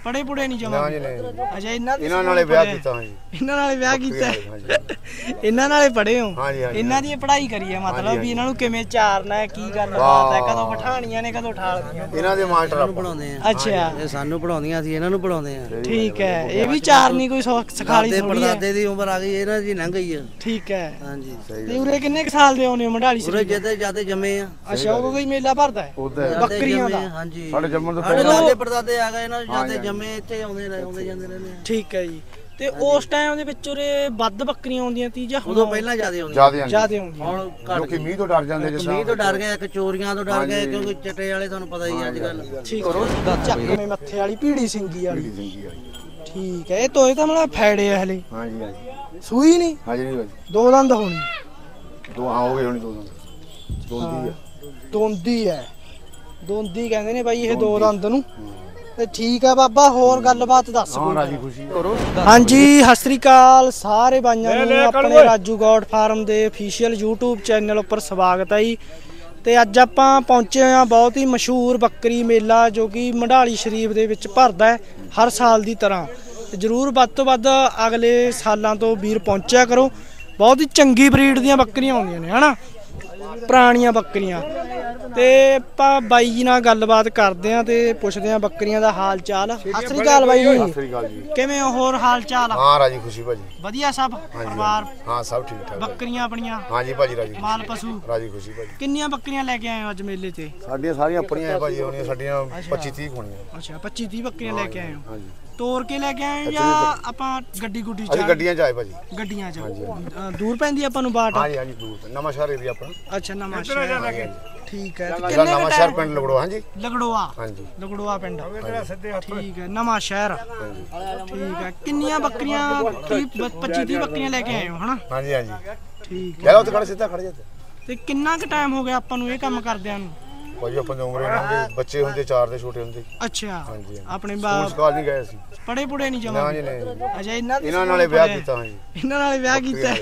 ਪੜੇ ਪੁੜੇ ਨਹੀਂ ਜਮਾ? ਅੱਛਾ ਇਹਨਾਂ ਨਾਲੇ ਵਿਆਹ ਕੀਤਾ ਜੀ। ਇਹਨਾਂ ਨਾਲੇ ਵਿਆਹ ਕੀਤਾ ਇਹਨਾਂ ਨਾਲੇ ਪੜੇ ਹੋ? ਇਹਨਾਂ ਦੀ ਪੜ੍ਹਾਈ ਕਰੀ ਹੈ ਮਤਲਬ ਵੀ ਇਹਨਾਂ ਨੂੰ ਕਿਵੇਂ ਚਾਰਨਾ ਹੈ, ਕੀ ਗੱਲਬਾਤ ਹੈ, ਕਦੋਂ ਬਿਠਾਣੀਆਂ ਨੇ ਕਦੋਂ ਠਾਲਦੀਆਂ? ਇਹਨਾਂ ਦੇ ਮਾਸਟਰ ਪੜਾਉਂਦੇ ਆ। ਅੱਛਾ ਇਹ ਸਾਨੂੰ ਪੜਾਉਂਦੀਆਂ ਸੀ, ਇਹਨਾਂ ਨੂੰ ਪੜਾਉਂਦੇ ਆ। ਠੀਕ ਹੈ, ਇਹ ਵੀ ਚਾਰਨੀ ਕੋਈ ਸਿਖਾਲੀ ਥੋੜੀ ਹੈ। ਪੜਦਾਦੇ ਦੀ ਉਮਰ ਆ ਗਈ, ਇਹਨਾਂ ਦੀ ਲੰਘ ਗਈ ਆ। ਠੀਕ ਹੈ ਹਾਂਜੀ। ਤੇ ਉਰੇ ਕਿੰਨੇ ਸਾਲ ਦੇ ਆਉਨੇ ਹੋ ਮੰਡਾਲੀ? ਉਰੇ ਜਦੇ ਜੰਮੇ ਆ। ਅੱਛਾ ਉਦੋਂ ਹੀ ਮੇਲਾ ਭਰਦਾ ਹੈ ਬੱਕਰੀਆਂ ਦਾ? ਹਾਂਜੀ ਸਾਡੇ ਜੰਮਣ ਤੋਂ ਪਹਿਲਾਂ ਪੜਦਾਦੇ ਆ ਗਏ ਨਾ, ਜਦੇ ਜੰਮੇ ਇੱਥੇ ਆਉਂਦੇ ਜਾਂਦੇ ਰਹਿੰਦੇ ਆ। ਠੀਕ ਹੈ ਜੀ। ਤੇ ਉਸ ਟਾਈਮ ਦੇ ਵਿੱਚ ਉਰੇ ਵੱਧ ਬੱਕਰੀਆਂ ਆਉਂਦੀਆਂ ਤੀ ਜਾਂ ਉਦੋਂ ਪਹਿਲਾਂ ਜ਼ਿਆਦਾ ਆਉਂਦੀਆਂ? ਹੁਣ ਲੋਕੀ ਮੀਂਹ ਤੋਂ ਡਰ ਜਾਂਦੇ, ਮੀਂਹ ਤੋਂ ਡਰ ਗਏ, ਇੱਕ ਚੋਰੀਆਂ ਤੋਂ ਡਰ ਗਏ, ਕਿਉਂਕਿ ਚਟੇ ਵਾਲੇ ਤੁਹਾਨੂੰ ਪਤਾ ਹੀ ਅੱਜ ਕੱਲ। ਠੀਕ ਹੈ, ਚੱਕਵੇਂ ਮੱਥੇ ਵਾਲੀ ਪੀੜੀ ਸਿੰਗੀ ਵਾਲੀ। ਠੀਕ ਹੈ, ਇਹ ਤੋਏ ਤਾਂ ਮਤਲਬ ਫੈੜੇ ਆ ਹਲੇ? ਹਾਂਜੀ ਹਾਂਜੀ। ਸੂਈ ਨਹੀਂ? ਹਾਂਜੀ ਨਹੀਂ ਦੋ ਦੰਦ ਹੋਣੀ? ਦੋ ਹੋ ਗਏ ਹੋਣੀ, ਦੋ ਦੰਦ। ਦੋਂਦੀ ਹੈ, ਦੋਂਦੀ ਕਹਿੰਦੇ ਨੇ ਬਾਈ ਇਹ ਦੋ ਦੰਦ ਨੂੰ। ਤੇ ਠੀਕ ਹੈ ਬਾਬਾ, ਹੋਰ ਗੱਲਬਾਤ ਦੱਸ। ਰਾਜੀ ਖੁਸ਼ੀ ਕਰੋ। ਹਾਂਜੀ, ਸਤਿ ਸ੍ਰੀ ਅਕਾਲ ਸਾਰੇ ਬਾਈਆਂ ਨੂੰ ਆਪਣੇ ਰਾਜੂ ਗੋਡ ਫਾਰਮ ਦੇ ਅਫੀਸ਼ੀਅਲ YouTube ਚੈਨਲ ਉੱਪਰ ਸਵਾਗਤ ਹੈ ਜੀ। ਤੇ ਅੱਜ ਆਪਾਂ ਪਹੁੰਚੇ ਹਾਂ ਬਹੁਤ ਹੀ ਮਸ਼ਹੂਰ ਬੱਕਰੀ ਮੇਲਾ ਜੋ ਕਿ ਮੰਡਾਲੀ ਸ਼ਰੀਫ ਦੇ ਵਿੱਚ ਭਰਦਾ ਹੈ ਹਰ ਸਾਲ ਦੀ ਤਰ੍ਹਾਂ। ਜ਼ਰੂਰ ਵੱਧ ਤੋਂ ਵੱਧ ਅਗਲੇ ਸਾਲਾਂ ਤੋਂ ਵੀਰ ਪਹੁੰਚਿਆ ਕਰੋ। ਬਹੁਤ ਹੀ ਚੰਗੀ ਬਰੀਡ ਦੀਆਂ ਬੱਕਰੀਆਂ ਆਉਂਦੀਆਂ ਨੇ ਹਨਾ, ਪੁਰਾਣੀਆਂ ਬੱਕਰੀਆਂ। ਤੇ ਆਪਾਂ ਬਾਈ ਜੀ ਨਾਲ ਗੱਲਬਾਤ ਕਰਦੇ ਆਂ ਤੇ ਪੁੱਛਦੇ ਆਂ ਬੱਕਰੀਆਂ ਦਾ ਹਾਲ ਚਾਲ। ਸਤਿ ਸ੍ਰੀ ਅਕਾਲ ਬਾਈ ਜੀ। ਸਤਿ ਸ੍ਰੀ ਅਕਾਲ ਜੀ। ਕਿਵੇਂ ਹੋ, ਹੋਰ ਹਾਲ ਚਾਲ? ਹਾਂ ਰਾਜੀ ਖੁਸ਼ੀ ਭਾਜੀ। ਵਧੀਆ ਸਭ ਪਰਿਵਾਰ? ਹਾਂ ਸਭ ਠੀਕ ਠਾਕ। ਬੱਕਰੀਆਂ ਆਪਣੀਆਂ? ਹਾਂਜੀ ਭਾਜੀ ਰਾਜੀ। ਮਾਲ ਪਸ਼ੂ? ਰਾਜੀ ਖੁਸ਼ੀ ਭਾਜੀ। ਕਿੰਨੀਆਂ ਬੱਕਰੀਆਂ ਲੈ ਕੇ ਆਏ ਹੋ ਅੱਜ ਮੇਲੇ ਤੇ? ਸਾਡੀਆਂ ਸਾਰੀਆਂ ਆਪਣੀਆਂ ਹੈ ਭਾਜੀ, ਹੋਣੀਆਂ ਸਾਡੀਆਂ 25-30 ਹੋਣੀਆਂ। ਅੱਛਾ 25-30 ਬੱਕਰੀਆਂ ਲੈ ਕੇ ਆਏ ਹੋ? ਹਾਂਜੀ। ਤੋਰ ਕੇ ਲੈ ਕੇ ਆਏ ਜਾਂ ਆਪਾਂ ਗੱਡੀ ਗੁੱਡੀ ਚ? ਅਸੀਂ ਗੱਡੀਆਂ ਚ ਆਏ ਭਾਜੀ। ਗੱਡੀਆਂ ਚ? ਦੂਰ ਪੈਂਦੀ ਆਪਾਂ ਨੂੰ ਬਾਟ? ਹਾਂਜੀ ਹਾਂਜੀ ਦੂਰ, ਨਵਾਂ ਸ਼ਹਿਰ ਏਰੀਆ ਆਪਣਾ। ਅੱਛਾ ਨਵਾਂ ਸ਼ਹਿਰ। ਠੀਕ ਹੈ, ਕਿੰਨੇ ਨਵਾਂ ਸ਼ਹਿਰ ਪਿੰਡ ਲਗੜੋਆ? ਹਾਂਜੀ ਲਗੜੋਆ। ਹਾਂਜੀ ਲਗੜੋਆ ਪਿੰਡ। ਠੀਕ ਹੈ, ਨਵਾਂ ਸ਼ਹਿਰ। ਠੀਕ ਹੈ, ਕਿੰਨੀਆਂ ਬੱਕਰੀਆਂ? 25-30 ਬੱਕਰੀਆਂ ਲੈ ਕੇ ਆਏ ਹੋ ਹਨਾ? ਹਾਂਜੀ ਹਾਂਜੀ। ਠੀਕ ਹੈ। ਉੱਥੇ ਖੜੇ ਸਿੱਧਾ ਖੜੇ ਜਾਂਦੇ। ਤੇ ਕਿੰਨਾ ਕੁ ਟਾਈਮ ਹੋ ਗਿਆ ਆਪਾਂ ਨੂੰ ਇਹ ਕੰਮ ਕਰਦਿਆਂ ਨੂੰ? ਭਾਜੀ ਆਪਾਂ ਦੀ ਉਮਰ ਇਹਨਾਂ ਦੇ ਬੱਚੇ ਹੁੰਦੇ 4 ਦੇ ਛੋਟੇ ਹੁੰਦੇ। ਅੱਛਾ ਹਾਂਜੀ। ਆਪਣੇ ਸਕੂਲ ਨਹੀਂ ਗਏ ਸੀ। ਪੜੇ ਪੁੜੇ ਨਹੀਂ ਜਮਾ? ਨਹੀਂ ਨਹੀਂ। ਅੱਛਾ ਇਹਨਾਂ ਨਾਲੇ ਵਿਆਹ ਕੀਤਾ। ਹਾਂਜੀ ਇਹਨਾਂ ਨਾਲੇ ਵਿਆਹ ਕੀਤਾ?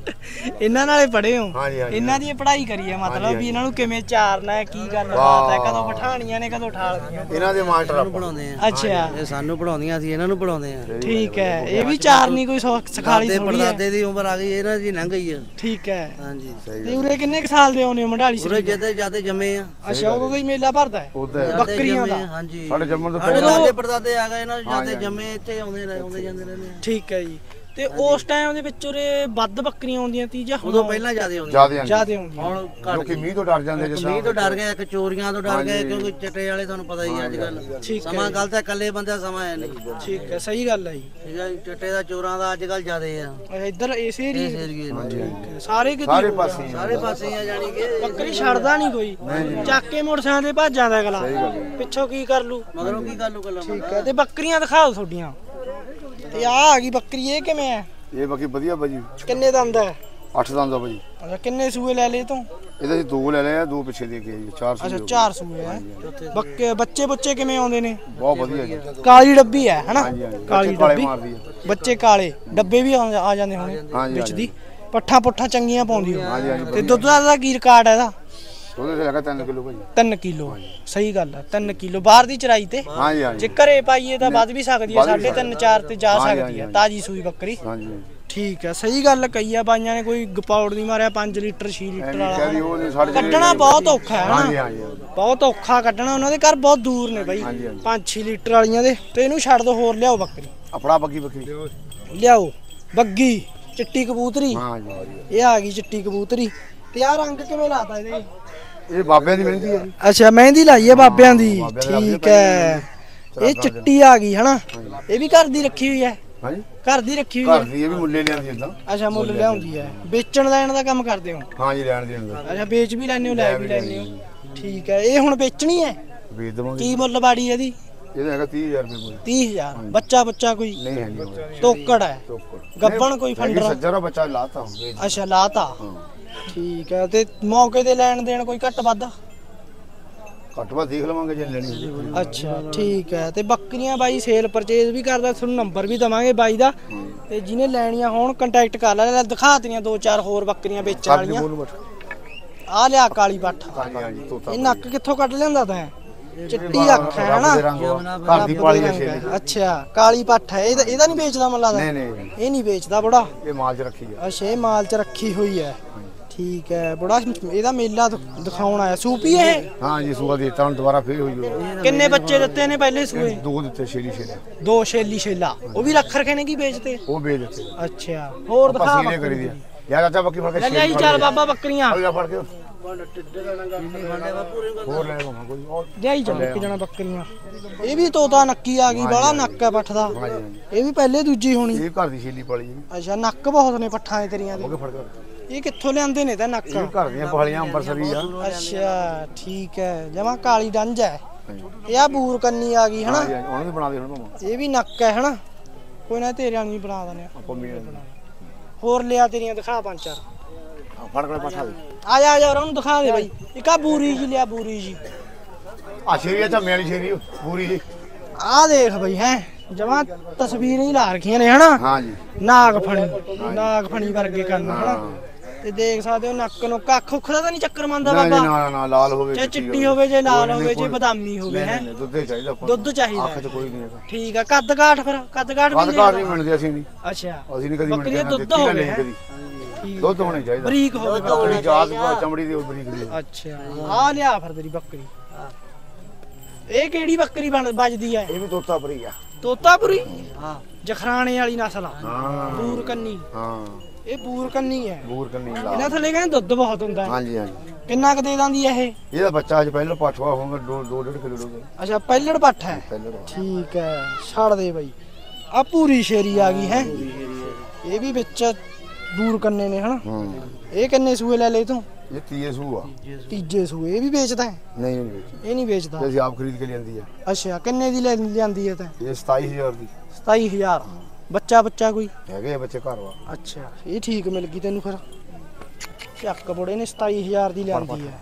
ਇਹਨਾਂ ਨਾਲੇ ਪੜੇ ਹੋ? ਹਾਂਜੀ ਹਾਂਜੀ। ਇਹਨਾਂ ਦੀ ਪੜ੍ਹਾਈ ਕਰੀ ਹੈ ਮਤਲਬ ਵੀ ਇਹਨਾਂ ਨੂੰ ਕਿਵੇਂ ਚਾਰਨਾ ਹੈ, ਕੀ ਗੱਲਬਾਤ ਹੈ, ਕਦੋਂ ਬਿਠਾਣੀਆਂ ਨੇ, ਕਦੋਂ ਠਾਲਦੀਆਂ? ਇਹਨਾਂ ਦੇ ਮਾਸਟਰ ਪੜਾਉਂਦੇ ਆ। ਅੱਛਾ ਇਹ ਸਾਨੂੰ ਪੜਾਉਂਦੀਆਂ ਸੀ, ਇਹਨਾਂ ਨੂੰ ਪੜਾਉਂਦੇ ਆ। ਠੀਕ ਹੈ, ਇਹ ਵੀ ਚਾਰਨੀ ਕੋਈ ਸਿਖਾਲੀ ਥੋੜੀ ਹੈ। ਪੜਦਾਦੇ ਦੀ ਉਮਰ ਆ ਗਈ, ਇਹਨਾਂ ਦੀ ਲੰਘ ਗਈ ਆ। ਠੀਕ ਹੈ। ਹਾਂਜੀ। ਤੇ ਉਰੇ ਕਿੰਨੇ ਸਾਲ ਦੇ ਆਉਨੇ ਹੋ ਮੰਡਾਲੀ? ਉਰੇ ਜਦੇ ਜੰਮੇ ਆ। ਅੱਛਾ ਉਦੋਂ ਹੀ ਮੇਲਾ ਭਰਦਾ ਹੈ ਬੱਕਰੀਆਂ ਦਾ? ਹਾਂਜੀ। ਸਾਡੇ ਜੰਮਣ ਤੋਂ ਪਹਿਲਾਂ ਪੜਦਾਦੇ ਆ ਗਏ ਨਾ, ਜਦੇ ਜੰਮੇ ਇੱਥੇ ਆਉਂਦੇ ਜਾਂਦੇ ਰਹਿੰਦੇ ਆ। ਠੀਕ ਹੈ ਜੀ। ਤੇ ਉਸ ਟਾਈਮ ਦੇ ਵਿੱਚ ਉਰੇ ਵੱਧ ਬੱਕਰੀਆਂ ਆਉਂਦੀਆਂ ਤੀ ਜਾਂ ਉਦੋਂ ਪਹਿਲਾਂ ਜ਼ਿਆਦਾ ਆਉਂਦੀਆਂ? ਹੁਣ ਲੋਕੀ ਮੀਂਹ ਤੋਂ ਡਰ ਜਾਂਦੇ, ਮੀਂਹ ਤੋਂ ਡਰ ਗਏ, ਇੱਕ ਚੋਰੀਆਂ ਤੋਂ ਡਰ ਗਏ, ਕਿਉਂਕਿ ਚਟੇ ਵਾਲੇ ਤੁਹਾਨੂੰ ਪਤਾ ਹੀ ਅੱਜ ਕੱਲ। ਸਮਾਂ ਗਲਤ ਹੈ, ਇਕੱਲੇ ਬੰਦੇ ਦਾ ਸਮਾਂ ਹੈ ਨਹੀਂ। ਠੀਕ ਹੈ, ਸਹੀ ਗੱਲ ਹੈ ਜੀ। ਠੀਕ ਹੈ, ਚਟੇ ਦਾ ਚੋਰਾਂ ਦਾ ਅੱਜ ਕੱਲ ਜ਼ਿਆਦਾ ਆ ਇੱਧਰ ਇਸ ਏਰੀਏ ਸਾਰੇ ਪਾਸੇ ਆ, ਜਾਨੀ ਕਿ ਬੱਕਰੀ ਛੱਡਦਾ ਨਹੀਂ ਕੋਈ, ਚੱਕ ਕੇ ਮੋਟਰਸਾਈਕਲ ਤੇ ਭੱਜ ਜਾਂਦਾ ਅਗਲਾ, ਪਿੱਛੋਂ ਕੀ ਕਰ ਲੂ ਮਗਰੋਂ ਕੀ ਕਰ ਲੂ ਕੱਲਾ। ਠੀਕ ਹੈ, ਤੇ ਬੱਕਰੀਆਂ ਦਿਖਾਓ ਤੁਹਾਡੀਆਂ। ਤੇ ਆ ਗਈ ਬੱਕਰੀ, ਇਹ ਕਿਵੇਂ ਹੈ? ਇਹ ਬਾਕੀ ਵਧੀਆ ਭਾਜੀ। ਕਿੰਨੇ ਦੰਦ ਹੈ? 8 ਦੰਦ ਆ ਭਾਜੀ। ਅੱਛਾ, ਕਿੰਨੇ ਸੂਏ ਲੈ ਲਏ ਤੋਂ? ਇਹਦੇ 2 ਲੈ ਲਏ ਆ, 2 ਪਿੱਛੇ ਦੇ ਕੇ ਆਈ 4 ਸੂਏ। ਅੱਛਾ 4 ਸੂਏ ਹੈ। ਬੱਚੇ ਬੁੱਚੇ ਕਿਵੇਂ ਆਉਂਦੇ ਨੇ? ਬਹੁਤ ਵਧੀਆ ਜੀ। ਕਾਲੀ ਡੱਬੀ ਹੈ ਹਨਾ? ਕਾਲੀ ਡੱਬੀ ਬੱਚੇ ਕਾਲੇ ਡੱਬੇ ਵੀ ਆ ਜਾਂਦੇ ਹੋਣੇ ਵਿੱਚ ਦੀ। ਪੱਠਾ ਪੁੱਠਾ ਚੰਗੀਆਂ ਪਾਉਂਦੀ ਹੋ। ਤੇ ਦੁੱਧ ਦਾ ਕੀ ਰਿਕਾਰਡ ਹੈ ਇਹਦਾ? ਉਹਦੇ ਤੇ ਹੈਗਾ 3 ਕਿਲੋ ਭਾਜੀ। 3 ਕਿਲੋ ਸਹੀ ਗੱਲ ਹੈ, 3 ਕਿਲੋ ਬਾਹਰ ਦੀ ਚਰਾਈ ਤੇ। ਹਾਂਜੀ ਹਾਂਜੀ। ਜੇ ਘਰੇ ਪਾਈਏ ਤਾਂ ਵੱਧ ਵੀ ਸਕਦੀ ਹੈ, 3.5 4 ਤੇ ਜਾ ਸਕਦੀ ਹੈ ਤਾਜੀ ਸੂਈ ਬੱਕਰੀ। ਹਾਂਜੀ ਠੀਕ ਹੈ, ਸਹੀ ਗੱਲ ਕਹੀ ਆ ਬਾਈਆਂ ਨੇ। ਕੋਈ ਗਪੌੜ ਨਹੀਂ ਮਾਰਿਆ 5 ਲੀਟਰ 6 ਲੀਟਰ ਵਾਲਾ ਕੱਢਣਾ ਬਹੁਤ ਔਖਾ ਹੈ ਨਾ, ਬਹੁਤ ਔਖਾ ਕੱਢਣਾ। ਉਹਨਾਂ ਦੇ ਘਰ ਬਹੁਤ ਦੂਰ ਨੇ ਬਾਈ 5-6 ਲੀਟਰ ਵਾਲੀਆਂ ਦੇ। ਤੇ ਇਹਨੂੰ ਛੱਡ ਦੋ, ਹੋਰ ਲਿਆਓ ਬੱਕਰੀ। ਆਪਣਾ ਬੱਗੀ ਲਿਆਓ ਬੱਗੀ ਚਿੱਟੀ ਕਬੂਤਰੀ। ਹਾਂਜੀ ਇਹ ਆ ਗਈ ਚਿੱਟੀ ਕਬੂਤਰੀ। ਤੇ ਆਹ ਰੰਗ ਕਿਵੇਂ ਲਾਤਾ ਇਹਦੇ? ਇਹ ਬਾਬਿਆਂ ਦੀ ਮਹਿੰਦੀ ਹੈ। ਅੱਛਾ ਮਹਿੰਦੀ ਲਾਈ ਹੈ ਬਾਬਿਆਂ ਦੀ। ਠੀਕ ਹੈ, ਇਹ ਚਿੱਟੀ ਆ ਗਈ ਹਨਾ? ਇਹ ਵੀ ਘਰ ਦੀ ਰੱਖੀ ਹੋਈ ਹੈ? ਹਾਂਜੀ ਘਰ ਦੀ ਰੱਖੀ ਹੋਈ ਹੈ। ਘਰ ਦੀ, ਇਹ ਵੀ ਮੁੱਲੇ ਲਿਆਂਦੀ ਇਦਾਂ। ਅੱਛਾ ਮੁੱਲ ਲਿਆਉਂਦੀ ਹੈ। ਵੇਚਣ ਲੈਣ ਦਾ ਕੰਮ ਕਰਦੇ ਹੋ? ਹਾਂਜੀ ਲੈਣ ਦੇਣ ਦਾ। ਅੱਛਾ ਵੇਚ ਵੀ ਲੈਣੇ ਹੋ, ਲੈ ਵੀ ਲੈਣੇ ਹੋ। ਠੀਕ ਹੈ, ਇਹ ਹੁਣ ਵੇਚਣੀ ਹੈ? ਵੇਚ ਦਵਾਂਗੇ। ਕੀ ਮੁੱਲ ਬਾੜੀ ਇਹਦੀ? ਇਹਦਾ ਹੈਗਾ 30,000 ਰੁਪਏ। 30,000। ਬੱਚਾ ਕੋਈ ਨਹੀਂ ਹੈ ਜੀ? ਤੋਕੜ ਹੈ? ਗੱਬਣ ਕੋਈ ਫੰਡਰ? ਸੱਜਰਾ ਬੱਚਾ ਲਾਤਾ ਹੁਣ। ਅੱਛਾ ਲਾਤਾ। ਠੀਕ ਹੈ, ਤੇ ਮੌਕੇ ਤੇ ਲੈਣ ਦੇਣ ਕੋਈ ਘੱਟ ਵੱਧ? ਘੱਟ ਵੱਧ ਦੇਖ ਲਵਾਂਗੇ ਜੇ ਲੈਣੀ। ਅੱਛਾ ਠੀਕ ਹੈ। ਤੇ ਬੱਕਰੀਆਂ ਬਾਈ ਸੇਲ ਪਰਚੇਜ਼ ਵੀ ਕਰਦਾ, ਤੁਹਾਨੂੰ ਨੰਬਰ ਵੀ ਦਵਾਂਗੇ ਬਾਈ ਦਾ। ਤੇ ਜਿਹਨੇ ਲੈਣੀਆਂ ਹੋਣ ਕੰਟੈਕਟ ਕਰ ਲੈ। ਦਿਖਾਤੀਆਂ 2-4 ਹੋਰ ਬੱਕਰੀਆਂ ਵੇਚਣ ਵਾਲੀਆਂ। ਆ ਲਿਆ ਕਾਲੀ ਪੱਠ। ਇਹ ਨੱਕ ਕਿੱਥੋਂ ਕੱਢ ਲਿਆਂਦਾ ਤੈਂ? ਚਿੱਟੀ ਅੱਖ ਹੈ ਹਨਾ ਘਰ ਦੀ ਪਾਲੀ ਹੈ ਛੇਲੀ। ਅੱਛਾ ਕਾਲੀ ਪੱਠ ਹੈ ਇਹਦਾ ਨਹੀਂ ਵੇਚਦਾ ਮੈਨੂੰ ਲੱਗਦਾ ਨਹੀਂ ਇਹ ਨਹੀਂ ਵੇਚਦਾ ਬੜਾ ਇਹ ਮਾਲ 'ਚ ਰੱਖੀ ਹੈ। ਅੱਛਾ ਇਹ ਮਾਲ 'ਚ ਰੱਖੀ ਹੋਈ ਹੈ ਠੀਕ ਹੈ ਬੜਾ ਇਹਦਾ ਮੇਲਾ ਦਿਖਾਉਣ ਆਇਆ ਸੂਪੀ ਇਹ ਹਾਂ ਜੀ ਸੂਆ ਦਿੱਤਾ ਹੁਣ ਦੁਬਾਰਾ ਫੇਰ ਹੋਈ ਹੋਈ। ਕਿੰਨੇ ਬੱਚੇ ਦਿੱਤੇ ਨੇ ਪਹਿਲੇ ਸੂਏ ਦੋ ਦਿੱਤੇ ਛੇਲੀ ਦੋ ਛੇਲੀ ਛੇਲਾ ਉਹ ਵੀ ਰੱਖ ਰਖੇ ਨੇ ਕੀ ਵੇਚਦੇ ਉਹ ਵੇਚ ਦਿੱਤੇ। ਅੱਛਾ ਹੋਰ ਦਿਖਾ ਸੀਰੇ ਕਰੀ ਦੀ ਯਾਰ ਚਾਚਾ ਬੱਕੀ ਫੜ ਕੇ ਲੈ ਲਈ ਚੱਲ ਬਾਬਾ ਬੱਕਰੀਆਂ ਆ ਫੜ ਕੇ ਹੋਰ ਲੈ ਲਵਾਂ ਕੋਈ ਜਾਈ ਚੱਲ ਇੱਕ ਜਣਾ ਬੱਕਰੀਆਂ ਇਹ ਵੀ ਤੋਤਾ ਨੱਕੀ ਆ ਗਈ ਬਾਲਾ ਨੱਕ ਹੈ ਪੱਠ ਦਾ ਇਹ ਵੀ ਪਹਿਲੇ ਦੂਜੀ ਹੋਣੀ ਇਹ ਘਰ ਦੀ ਛੇਲੀ ਪਾਲੀ ਅੱਛਾ ਨੱਕ ਬਹੁਤ ਨੇ ਪੱਠਾਂ ਦੇ ਤੇਰੀਆਂ ਦੇ ਫੜ ਕੇ ਇਹ ਕਿੱਥੋਂ ਲਿਆਂਦੇ ਨੇ ਤਾਂ ਨੱਕ ਇਹ ਘਰ ਦੀਆਂ ਪਾਲੀਆਂ ਅੰਬਰਸਰੀ ਆ। ਅੱਛਾ ਠੀਕ ਹੈ ਜਮਾ ਕਾਲੀ ਡੰਜ ਹੈ ਇਹ ਆ ਬੂਰ ਕੰਨੀ ਆ ਗਈ ਹਨਾ ਉਹਨੂੰ ਵੀ ਬਣਾ ਦੇ ਹੁਣ ਭਾਵੇਂ ਇਹ ਵੀ ਨੱਕ ਹੈ ਹਨਾ ਕੋਈ ਨਾ ਤੇਰੇ ਵਾਲੀ ਬਣਾ ਦਨੇ ਆਪਾਂ ਮੀਆਂ ਹੋਰ ਲਿਆ ਤੇਰੀਆਂ ਦਿਖਾ ਪੰਜ ਚਾਰ ਫੜ ਕੇ ਪੱਠਾ ਦੇ ਆ ਜਾ ਉਹਨੂੰ ਦਿਖਾ ਦੇ ਬਾਈ ਇੱਕ ਆ ਬੂਰੀ ਜੀ ਲਿਆ ਬੂਰੀ ਜੀ ਆ ਸ਼ੇਰੀ ਆ ਝੰਮੇ ਵਾਲੀ ਸ਼ੇਰੀ ਪੂਰੀ ਜੀ ਆ ਦੇਖ ਬਈ ਹੈ ਜਮਾ ਤਸਵੀਰਾਂ ਹੀ ਲਾ ਰੱਖੀਆਂ ਨੇ ਹਨਾ ਹਾਂ ਜੀ ਨਾਗ ਫਣੀ ਵਰਗੇ ਕੰਨ ਹਨਾ ਤੇ ਦੇਖ ਸਕਦੇ ਹੋ ਨੱਕ ਨੂੰ ਕੱਖ ਉੱਖ ਦਾ ਤਾਂ ਨਹੀਂ ਚੱਕਰ ਮੰਨਦਾ ਬਾਬਾ ਨਾ ਲਾਲ ਹੋਵੇ ਜੇ ਚਿੱਟੀ ਹੋਵੇ ਜੇ ਲਾਲ ਹੋਵੇ ਜੇ ਬਦਾਮੀ ਹੋਵੇ ਹੈ ਦੁੱਧ ਚਾਹੀਦਾ ਦੁੱਧ ਚਾਹੀਦਾ ਅੱਖ 'ਚ ਕੋਈ ਨਹੀਂ ਹੈਗਾ ਠੀਕ ਆ ਕੱਦ ਕਾਠ ਫਿਰ ਕੱਦ ਕਾਠ ਵੀ ਨਹੀਂ ਮਿਲਦੇ ਅਸੀਂ ਨਹੀਂ ਅੱਛਾ ਅਸੀਂ ਨਹੀਂ ਕਦੀ ਬੱਕਰੀ ਮਿਲਦੇ ਦੁੱਧ ਹੋਵੇ ਦੁੱਧ ਹੋਣੇ ਚਾਹੀਦਾ ਬਰੀਕ ਹੋਵੇ ਬੱਕਰੀ ਜਾਤ ਚਮੜੀ ਦੀ ਬਰੀਕ ਦੀ ਅੱਛਾ ਆ ਲਿਆ ਫਿਰ ਤੇਰੀ ਬੱਕਰੀ ਇਹ ਕਿਹੜੀ ਬੱਕਰੀ ਵੱਜਦੀ ਆ ਇਹ ਵੀ ਤੋਤਾਪੁਰੀ ਆ ਤੋਤਾਪੁਰੀ ਹਾਂ ਜਖਰਾਣੇ ਵਾਲੀ ਨਸਲ ਆ ਹਾਂ ਬੂਰ ਕੰਨੀ ਹਾਂ ਇਹ ਬੂਰ ਕੰਨੀ ਹੈ ਬੂਰ ਕੰਨੀ ਇਹਨਾਂ ਥੱਲੇ ਕਹਿੰਦੇ ਦੁੱਧ ਬਹੁਤ ਹੁੰਦਾ ਹੈ ਹਾਂਜੀ ਹਾਂਜੀ ਕਿੰਨਾ ਕੁ ਦੇ ਦਿੰਦੀ ਹੈ ਇਹ ਇਹਦਾ ਬੱਚਾ ਅੱਜ ਪਹਿਲਾਂ ਪਾਠਵਾ ਹੋਊਗਾ 2.5 ਕਿਲੋ ਦਾ ਅੱਛਾ ਪਹਿਲੜ ਪੱਠ ਹੈ ਪਹਿਲਾਂ ਠੀਕ ਹੈ ਛੱਡ ਦੇ ਬਾਈ ਆ ਪੂਰੀ ਸ਼ੇਰੀ ਆ ਗਈ ਹੈ ਇਹ ਵੀ ਵਿੱਚ ਬੂਰ ਕੰਨੇ ਨੇ ਹਨਾ ਹਾਂ ਇਹ ਕਿੰਨੇ ਸੂਏ ਲੈ ਲਏ ਤੂੰ ਇਹ ਤੀਏ ਸੂ ਆ ਤੀਜੇ ਸੂਏ ਇਹ ਵੀ ਵੇਚਦਾ ਹੈ ਨਹੀਂ ਨਹੀਂ ਵੇਚੀ ਇਹ ਨਹੀਂ ਵੇਚਦਾ ਅਸੀਂ ਆਪ ਖਰੀਦ ਕੇ ਲਿਆਂਦੀ ਆ ਅੱਛਾ ਕਿੰਨੇ ਦੀ ਲਿਆਂਦੀ ਹੈ ਤੈਂ ਇਹ 27000 ਦੀ 27000 ਬੱਚਾ ਕੋਈ ਹੈਗੇ ਆ ਬੱਚੇ ਘਰ ਵਾ ਅੱਛਾ ਇਹ ਠੀਕ ਮਿਲ ਗਈ ਤੈਨੂੰ ਫਿਰ ਚੱਕ ਬੜੇ ਨੇ 27000 ਦੀ ਲਿਆਂਦੀ ਹੈ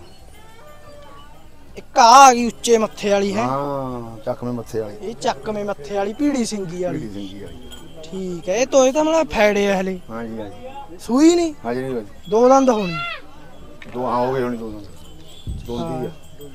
ਇੱਕ ਆ ਗਈ ਉੱਚੇ ਮੱਥੇ ਵਾਲੀ ਹੈ ਹਾਂ ਚੱਕਵੇਂ ਮੱਥੇ ਵਾਲੀ ਇਹ ਚੱਕਵੇਂ ਮੱਥੇ ਵਾਲੀ ਪੀੜੀ ਸਿੰਗੀ ਵਾਲੀ ਪੀੜੀ ਸਿੰਗੀ ਵਾਲੀ ਠੀਕ ਹੈ ਇਹ ਤੋਏ ਤਾਂ ਮਤਲਬ ਫੈੜੇ ਆ ਹਲੇ ਹਾਂਜੀ ਹਾਂਜੀ ਸੂਈ ਨਹੀਂ ਹਾਂਜੀ ਨਹੀਂ ਭਾਜੀ ਦੋ ਦੰਦ ਹੋਣੀ ਦੋ ਹਾਂ ਹੋ ਗਏ ਹੋਣੀ ਦੋਂਦੀ ਆ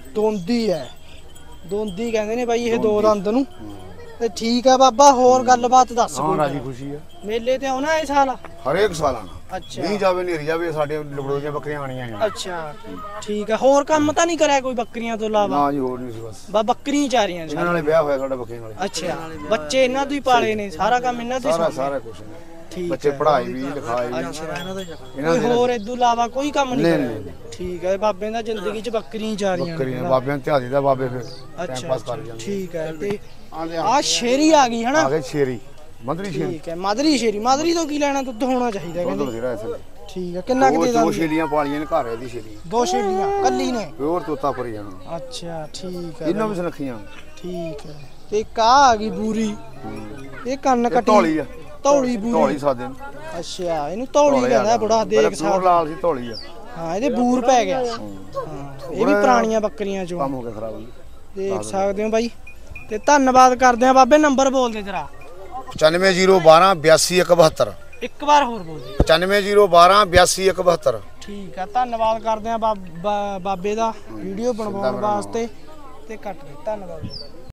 ਦੋਂਦੀ ਕਹਿੰਦੇ ਨੇ ਬਾਈ ਇਹ ਦੋ ਦੰਦ ਨੂੰ ਤੇ ਠੀਕ ਆ ਬਾਬਾ ਹੋਰ ਗੱਲਬਾਤ ਦੱਸ ਹਾਂ ਰਾਜੀ ਖੁਸ਼ੀ ਆ ਮੇਲੇ ਤੇ ਆਉਣਾ ਇਹ ਸਾਲ ਹਰੇਕ ਸਾਲ ਆਣਾ ਅੱਛਾ ਨਹੀਂ ਜਾਵੇ ਨਹੀਂ ਜਾਵੇ ਸਾਡੇ ਲਬੜੋ ਦੀਆਂ ਬੱਕਰੀਆਂ ਆਣੀਆਂ ਆ ਅੱਛਾ ਠੀਕ ਆ ਹੋਰ ਕੰਮ ਤਾਂ ਨਹੀਂ ਕਰਿਆ ਕੋਈ ਬੱਕਰੀਆਂ ਤੋਂ ਇਲਾਵਾ ਨਾ ਜੀ ਹੋਰ ਨਹੀਂ ਸੀ ਬਸ ਬੱਕਰੀਆਂ ਚਾਰੀਆਂ ਇਹਨਾਂ ਨਾਲੇ ਵਿਆਹ ਹੋਇਆ ਸਾਡਾ ਬੱਕਰੀਆਂ ਨਾਲੇ ਅੱਛਾ ਬੱਚੇ ਇਹਨਾਂ ਤੋਂ ਹੀ ਪਾਲੇ ਨੇ ਸਾਰਾ ਕੰਮ ਇਹਨਾਂ ਤੋਂ ਹੀ ਸਾਰਾ ਕੁਝ ਠੀਕ ਬੱਚੇ ਪੜ੍ਹਾਈ ਵੀ ਲਿਖਾਈ ਵੀ ਇਹਨਾਂ ਦੇ ਹੋਰ ਇਦੋਂ ਇਲਾਵਾ ਕੋਈ ਕੰਮ ਨਹੀਂ ਕਰਿਆ ਠੀਕ ਹੈ ਬਾਬੇ ਦਾ ਜ਼ਿੰਦਗੀ 'ਚ ਬੱਕਰੀਆਂ ਚਾਰੀਆਂ ਬੱਕਰੀਆਂ ਬਾਬਿਆਂ ਤੇ ਧਿਆਦੀ ਦਾ ਬਾਬੇ ਫਿਰ ਟਾਈਮ ਪਾਸ ਕਰ ਜਾਂਦੇ ਠੀਕ ਹੈ ਤੇ ਆ ਸ਼ੇਰੀ ਆ ਗਈ ਹਨਾ ਆ ਗਏ ਸ਼ੇਰੀ ਮਧਰੀ ਸ਼ੇਰੀ ਠੀਕ ਹੈ ਮਾਦਰੀ ਤੋਂ ਕੀ ਲੈਣਾ ਦੁੱਧ ਹੋਣਾ ਚਾਹੀਦਾ ਦੁੱਧ ਕਹਿੰਦੇ ਬਥੇਰਾ ਇਸ ਠੀਕ ਹੈ ਕਿੰਨਾ ਕੁ ਦੇ ਦੋ ਦਾਂਗੇ ਸ਼ੇਲੀਆਂ ਪਾਲੀਆਂ ਨੇ ਘਰ ਇਹਦੀ ਸ਼ੇਲੀ ਦੋ ਸ਼ੇਲੀਆਂ ਕੱਲੀ ਨੇ ਪਿਓਰ ਤੋਤਾ ਪਰੀ ਜਾਣਾ ਅੱਛਾ ਠੀਕ ਹੈ ਇਹਨਾਂ ਵਿੱਚ ਰੱਖੀਆਂ ਠੀਕ ਹੈ ਤੇ ਇੱਕ ਆ ਆ ਗਈ ਬੂਰੀ ਇਹ ਕੰਨ ਕੱਟੀ ਧੌਲੀ ਆ ਧੌਲੀ ਬੂਰੀ ਧੌਲੀ ਸਾਦੇ ਨੂੰ ਅੱਛਾ ਇਹਨੂੰ ਧੌਲੀ ਕਹਿੰਦਾ ਬੜਾ ਦੇਖ ਸਾਹ ਲਾਲ ਸੀ ਧੌਲੀ ਆ ਹਾਂ ਇਹਦੇ ਬੂਰ ਪੈ ਗਿਆ ਹਾਂ ਇਹ ਵੀ ਪੁਰਾਣੀਆਂ ਬੱਕਰੀਆਂ ਚੋਂ ਕੰਮ ਹੋ ਗਿਆ ਖਰਾਬ ਦੇਖ ਸਕਦੇ ਹੋ ਬਾਈ ਤੇ ਧੰਨਵਾਦ ਕਰਦੇ ਆ ਬਾਬੇ ਨੰਬਰ ਬੋਲ ਦੇ ਤੇਰਾ 95012 82172 ਇੱਕ ਵਾਰ ਹੋਰ ਬੋਲ ਦੇ 95012 82172 ਠੀਕ ਆ ਧੰਨਵਾਦ ਕਰਦੇ ਆ ਬਾਬੇ ਦਾ ਵੀਡੀਓ ਬਣਾਉਣ ਵਾਸਤੇ ਤੇ ਕੱਟ ਦੇ ਧੰਨਵਾਦ।